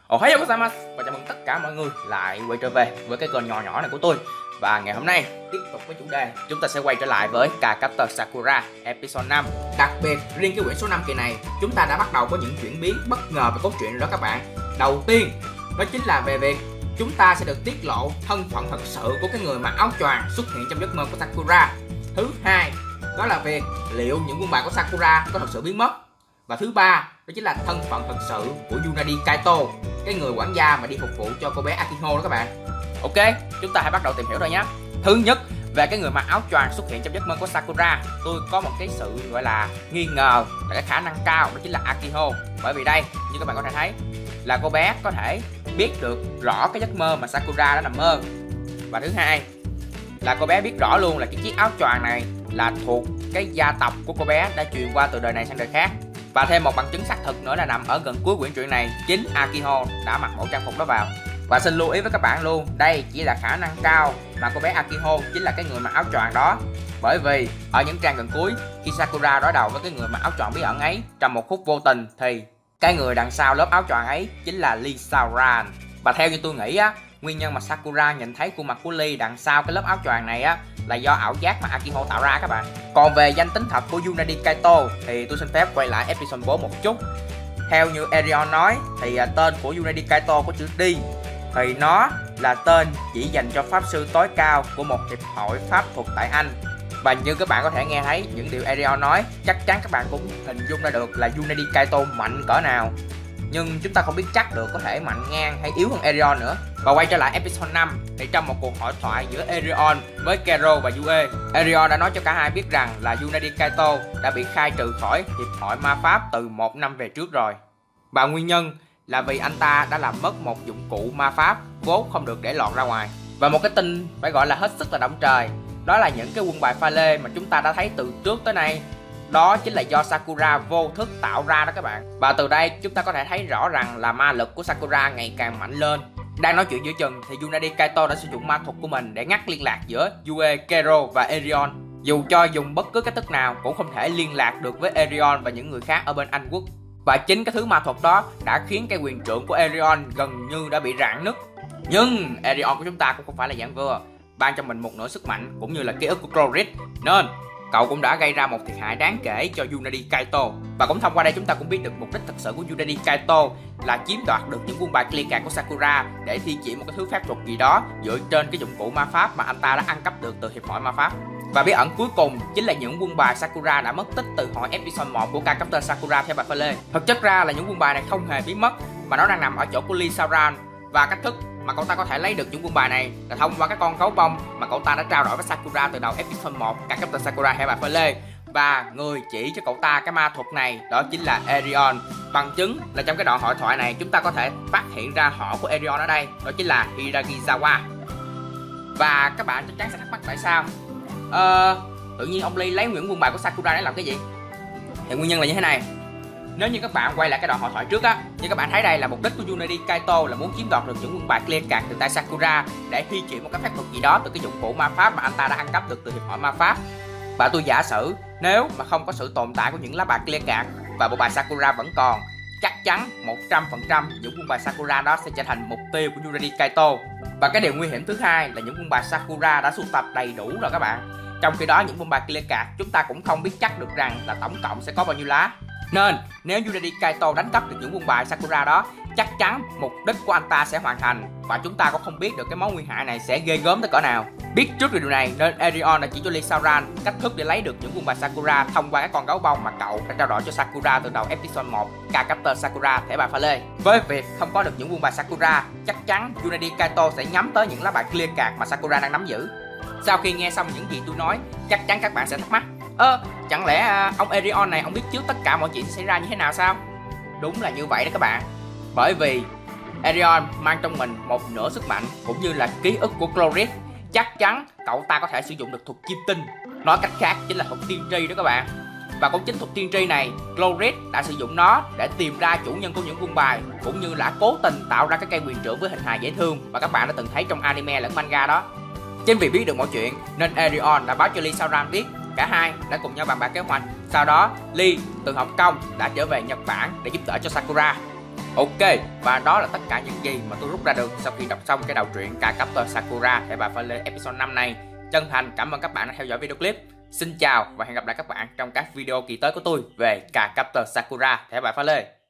Ohayou gozaimasu và chào mừng tất cả mọi người lại quay trở về với cái kênh nhỏ nhỏ này của tôi. Và ngày hôm nay tiếp tục với chủ đề, chúng ta sẽ quay trở lại với Cardcaptor Sakura episode 5. Đặc biệt riêng cái quyển số 5 kỳ này, chúng ta đã bắt đầu có những chuyển biến bất ngờ về cốt truyện rồi đó các bạn. Đầu tiên đó chính là về việc chúng ta sẽ được tiết lộ thân phận thật sự của cái người mặc áo choàng xuất hiện trong giấc mơ của Sakura. Thứ hai đó là việc liệu những quân bài của Sakura có thật sự biến mất. Và thứ ba đó chính là thân phận thật sự của Yunari Kaito, cái người quản gia mà đi phục vụ cho cô bé Akiko đó các bạn. Ok, chúng ta hãy bắt đầu tìm hiểu thôi nhé. Thứ nhất, về cái người mặc áo choàng xuất hiện trong giấc mơ của Sakura, tôi có một cái sự gọi là nghi ngờ là cái khả năng cao đó chính là Akiko. Bởi vì đây, như các bạn có thể thấy là cô bé có thể biết được rõ cái giấc mơ mà Sakura đã nằm mơ. Và thứ hai là cô bé biết rõ luôn là cái chiếc áo choàng này là thuộc cái gia tộc của cô bé đã truyền qua từ đời này sang đời khác. Và thêm một bằng chứng xác thực nữa là nằm ở gần cuối quyển truyện này, chính Akiko đã mặc bộ trang phục đó vào. Và xin lưu ý với các bạn luôn, đây chỉ là khả năng cao mà cô bé Akiko chính là cái người mặc áo choàng đó. Bởi vì ở những trang gần cuối, khi Sakura đối đầu với cái người mặc áo choàng bí ẩn ấy trong một khúc vô tình, thì cái người đằng sau lớp áo choàng ấy chính là Lee Saoran. Và theo như tôi nghĩ á, nguyên nhân mà Sakura nhìn thấy khuôn mặt của Lee đằng sau cái lớp áo choàng này á là do ảo giác mà Akiko tạo ra các bạn. Còn về danh tính thật của Yunari Kaito thì tôi xin phép quay lại episode 4 một chút. Theo như Erion nói thì tên của Yunari Kaito có chữ D thì nó là tên chỉ dành cho pháp sư tối cao của một hiệp hội pháp thuật tại Anh. Và như các bạn có thể nghe thấy những điều Erion nói, chắc chắn các bạn cũng hình dung ra được là Yunari Kaito mạnh cỡ nào. Nhưng chúng ta không biết chắc được có thể mạnh ngang hay yếu hơn Erion nữa. Và quay trở lại episode 5 thì trong một cuộc hội thoại giữa Erion với Kero và Yue, Erion đã nói cho cả hai biết rằng là Yunari Kaito đã bị khai trừ khỏi hiệp hội ma pháp từ 1 năm về trước rồi. Và nguyên nhân là vì anh ta đã làm mất một dụng cụ ma pháp vốn không được để lọt ra ngoài. Và một cái tin phải gọi là hết sức là động trời, đó là những cái quân bài pha lê mà chúng ta đã thấy từ trước tới nay, đó chính là do Sakura vô thức tạo ra đó các bạn. Và từ đây chúng ta có thể thấy rõ rằng là ma lực của Sakura ngày càng mạnh lên. Đang nói chuyện giữa chừng thì Yunari Kaito đã sử dụng ma thuật của mình để ngắt liên lạc giữa Yue, Kero và Erion. Dù cho dùng bất cứ cách thức nào cũng không thể liên lạc được với Erion và những người khác ở bên Anh Quốc. Và chính cái thứ ma thuật đó đã khiến cái quyền trượng của Erion gần như đã bị rạn nứt. Nhưng Erion của chúng ta cũng không phải là dạng vừa, ban cho mình một nửa sức mạnh cũng như là ký ức của Clorid, nên cậu cũng đã gây ra một thiệt hại đáng kể cho Yunari Kaito. Và cũng thông qua đây chúng ta cũng biết được mục đích thực sự của Yunari Kaito là chiếm đoạt được những quân bài clear card của Sakura để thi triển một cái thứ phép thuật gì đó dựa trên cái dụng cụ ma pháp mà anh ta đã ăn cắp được từ hiệp hội ma pháp. Và bí ẩn cuối cùng chính là những quân bài Sakura đã mất tích từ hồi episode 1 của Cardcaptor Sakura theo bài pha lê. Thực chất ra là những quân bài này không hề biến mất mà nó đang nằm ở chỗ của Lee Saoran. Và cách thức mà cậu ta có thể lấy được những quân bài này là thông qua cái con gấu bông mà cậu ta đã trao đổi với Sakura từ đầu episode 1 Cardcaptor Sakura theo bài pha lê. Và người chỉ cho cậu ta cái ma thuật này đó chính là Erion. Bằng chứng là trong cái đoạn hội thoại này chúng ta có thể phát hiện ra họ của Erion ở đây, đó chính là Hiragizawa. Và các bạn chắc chắn sẽ thắc mắc tại sao tự nhiên ông Lee lấy những quân bài của Sakura để làm cái gì? Thì nguyên nhân là như thế này. Nếu như các bạn quay lại cái đoạn hội thoại trước á, như các bạn thấy đây là mục đích của Yunari Kaito là muốn chiếm đoạt được những quân bài clear card từ tay Sakura để thi triển một cái phép thuật gì đó từ cái dụng cụ ma pháp mà anh ta đã ăn cắp được từ hiệp hội ma pháp. Và tôi giả sử nếu mà không có sự tồn tại của những lá bài clear card và bộ bài Sakura vẫn còn, chắc chắn 100% những quân bài Sakura đó sẽ trở thành mục tiêu của Yunari Kaito. Và cái điều nguy hiểm thứ hai là những quân bài Sakura đã sưu tập đầy đủ rồi các bạn. Trong khi đó những quân bài clear card chúng ta cũng không biết chắc được rằng là tổng cộng sẽ có bao nhiêu lá. Nên nếu Yunari Kaito đánh cắp được những quân bài Sakura đó, chắc chắn mục đích của anh ta sẽ hoàn thành. Và chúng ta cũng không biết được cái mối nguy hại này sẽ ghê gớm tới cỡ nào. Biết trước điều này nên Erion đã chỉ cho Lee Saoran cách thức để lấy được những quân bài Sakura thông qua cái con gấu bông mà cậu đã trao đổi cho Sakura từ đầu episode 1 Cardcaptor Sakura thẻ bài pha lê. Với việc không có được những quân bài Sakura, chắc chắn Yunari Kaito sẽ nhắm tới những lá bài clear card mà Sakura đang nắm giữ. Sau khi nghe xong những gì tôi nói, chắc chắn các bạn sẽ thắc mắc, chẳng lẽ ông Erion này ông biết trước tất cả mọi chuyện sẽ xảy ra như thế nào sao? Đúng là như vậy đó các bạn. Bởi vì Erion mang trong mình một nửa sức mạnh cũng như là ký ức của Clorid. Chắc chắn cậu ta có thể sử dụng được thuật kim tinh, nói cách khác chính là thuật tiên tri đó các bạn. Và cũng chính thuật tiên tri này, Clorid đã sử dụng nó để tìm ra chủ nhân của những quân bài, cũng như là cố tình tạo ra cái cây quyền trượng với hình hài dễ thương mà các bạn đã từng thấy trong anime lẫn manga đó. Chính vì biết được mọi chuyện nên Erion đã báo cho Lee Saoran biết. Cả hai đã cùng nhau bàn bạc kế hoạch. Sau đó Lee từ Hồng Kông đã trở về Nhật Bản để giúp đỡ cho Sakura. Ok, và đó là tất cả những gì mà tôi rút ra được sau khi đọc xong cái đầu truyện Cardcaptor Sakura Thẻ bài pha lê episode 5 này. Chân thành cảm ơn các bạn đã theo dõi video clip. Xin chào và hẹn gặp lại các bạn trong các video kỳ tới của tôi về Cardcaptor Sakura Thẻ bài pha lê.